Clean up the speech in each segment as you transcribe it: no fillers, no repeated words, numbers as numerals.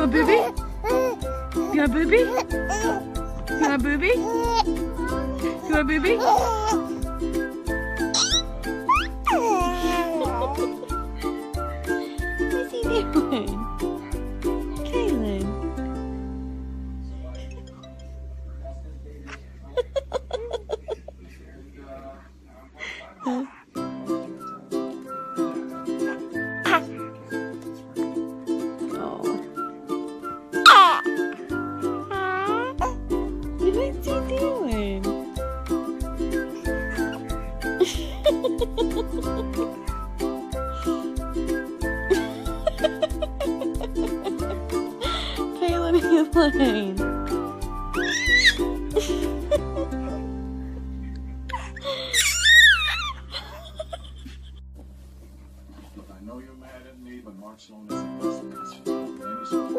want booby? You want booby? You want booby? You want booby? What's he doing? Kaylin. What's he doing? Kaylin, Elaine. Look, I know you're mad at me, but Mark Sloan is the person that's any sort of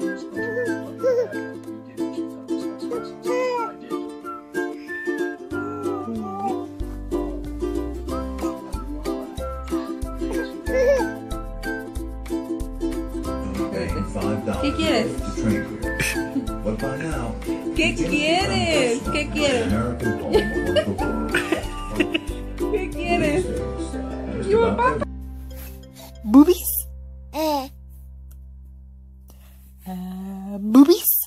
¿Qué quieres? What about now? ¿Qué quieres? ¿Qué quieres? ¿Qué quieres? You want papa? Boobies? Boobies?